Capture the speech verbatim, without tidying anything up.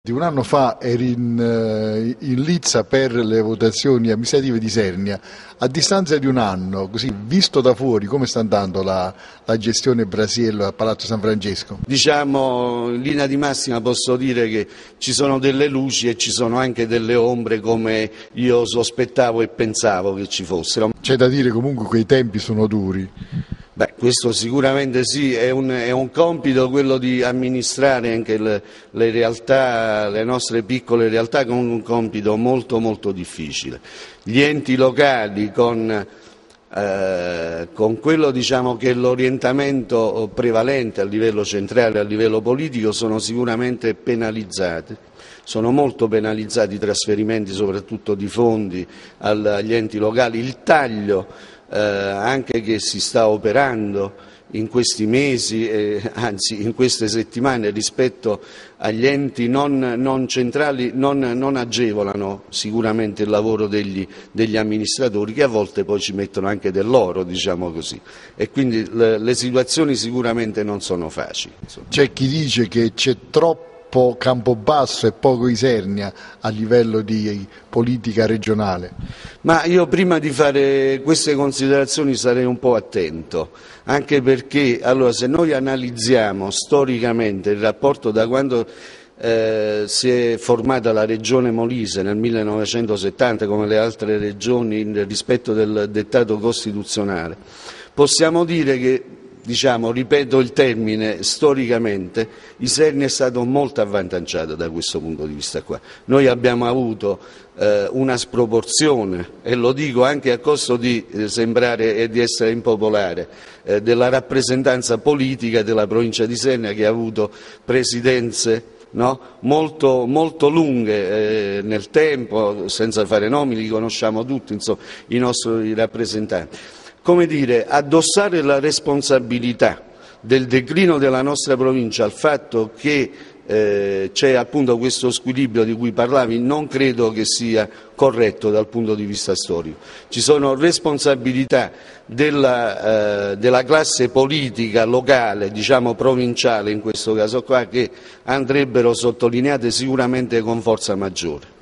Un anno fa eri in, in Lizza per le votazioni amministrative di Isernia. A distanza di un anno, così visto da fuori, come sta andando la, la gestione Brasiello a Palazzo San Francesco? Diciamo, in linea di massima posso dire che ci sono delle luci e ci sono anche delle ombre, come io sospettavo e pensavo che ci fossero. C'è da dire comunque che i tempi sono duri. Beh, questo sicuramente sì, è un, è un compito quello di amministrare anche le, le realtà, le nostre piccole realtà, con un compito molto molto difficile. Gli enti locali con, eh, con quello diciamo che è l'orientamento prevalente a livello centrale, a livello politico, sono sicuramente penalizzati. Sono molto penalizzati i trasferimenti soprattutto di fondi agli enti locali, il taglio Eh, anche che si sta operando in questi mesi, eh, anzi in queste settimane, rispetto agli enti non, non centrali, non, non agevolano sicuramente il lavoro degli, degli amministratori, che a volte poi ci mettono anche del loro, diciamo così, e quindi le, le situazioni sicuramente non sono facili. C'è chi dice che c'è troppo Campobasso e poco Isernia a livello di politica regionale. Ma io prima di fare queste considerazioni sarei un po' attento, anche perché allora, se noi analizziamo storicamente il rapporto da quando eh, si è formata la regione Molise nel millenovecentosettanta, come le altre regioni, nel rispetto del dettato costituzionale, possiamo dire che, diciamo, ripeto il termine, storicamente Isernia è stato molto avvantaggiato da questo punto di vista qua. Noi abbiamo avuto eh, una sproporzione, e lo dico anche a costo di eh, sembrare e di essere impopolare, eh, della rappresentanza politica della provincia di Isernia, che ha avuto presidenze No? molto, molto lunghe eh, nel tempo, senza fare nomi, li conosciamo tutti, insomma, i nostri rappresentanti. Come dire, addossare la responsabilità del declino della nostra provincia al fatto che eh, c'è appunto questo squilibrio di cui parlavi, non credo che sia corretto dal punto di vista storico. Ci sono responsabilità della, eh, della classe politica locale, diciamo provinciale in questo caso qua, che andrebbero sottolineate sicuramente con forza maggiore.